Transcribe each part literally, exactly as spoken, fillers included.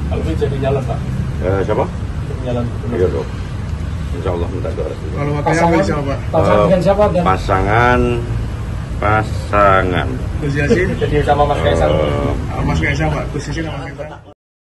Alvin jadi nyalon Pak? Eh, siapa? Nyalon. Iya dong. Insya Allah minta doa. Kalau pasangan siapa? Pasangan dengan siapa? Dan Pasangan, pasangan. Gus Yassin. jadi sama Mas Kaisang. Eh, Mas Kaisang Pak. Gus Yassin sama Mas Kaisang.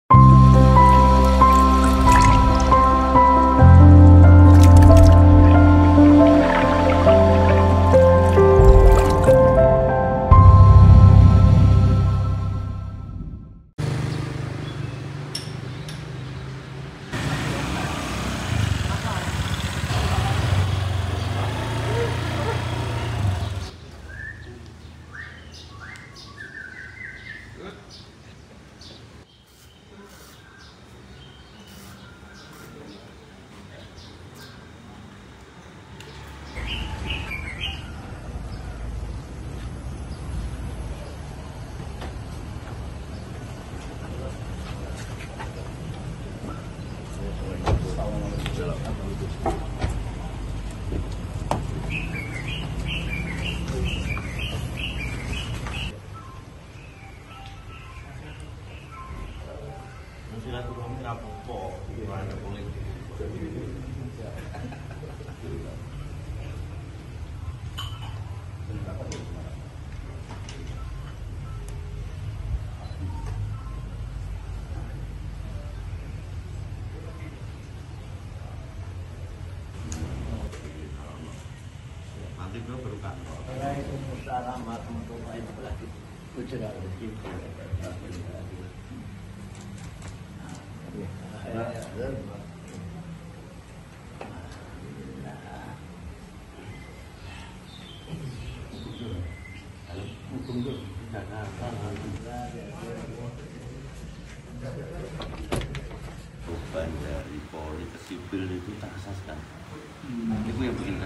nanti beliau berukah. Waalaikumsalam warahmatullahi wabarakatuh. Beban dari Polri ke sipil itu tak asaskan. Itu yang bikin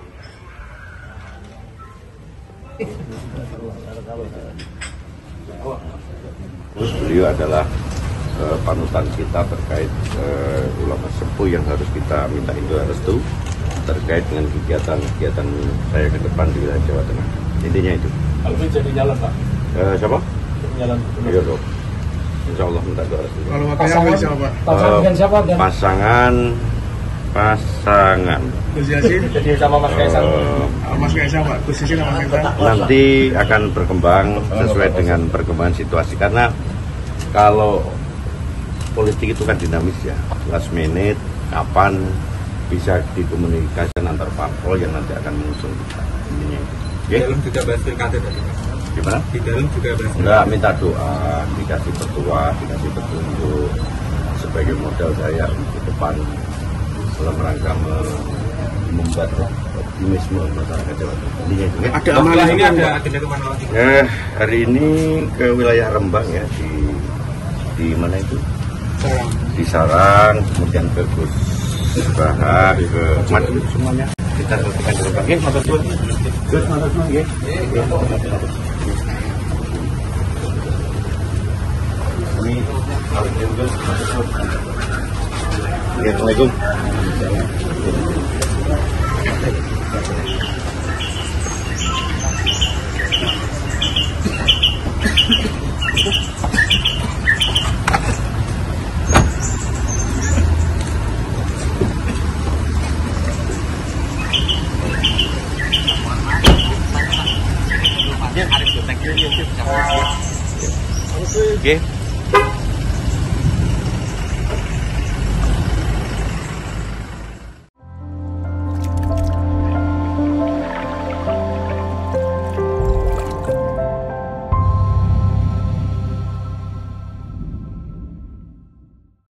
terus beliau adalah uh, panutan kita terkait uh, ulama sepuh yang harus kita minta itu restu terkait dengan kegiatan-kegiatan saya ke depan di wilayah Jawa Tengah. Intinya itu. Alvin jadi nyalon Pak? Uh, siapa? Nyalon. Iya dong. Insya Allah minta doa restu. Kalau pasangan siapa? Pasangan dengan siapa? Dan Pasangan, pasangan. Gus Yassin. jadi sama Mas Kaisang. Uh, Mas Kaisang Pak. Gus Yassin sama Mas Kaisang. nanti akan berkembang sesuai dengan perkembangan situasi karena kalau politik itu kan dinamis ya, last minute kapan bisa dikomunikasikan antar parpol yang nanti akan mengusung kita. Intinya itu. Di dalam juga bahas pilkada tadi Mas. Gimana? Di dalam juga bahas. Enggak, minta doa, dikasih petua, dikasih petunjuk sebagai modal saya untuk depan dalam rangka membuat optimisme masyarakat Jawa Tengah. Intinya itu. Ya. Ada amalan ini ada agenda kemana lagi? Eh, hari ini ke wilayah Rembang ya, di di mana itu? Sarang. Di Sarang, kemudian ke Gus Bahar, ke Madu semuanya. Kita selesaikan di Rembang. Ya, matur suwun. Gus, matur suwun nggih. Ini Gus, matur suwun. Assalamualaikum. Oke.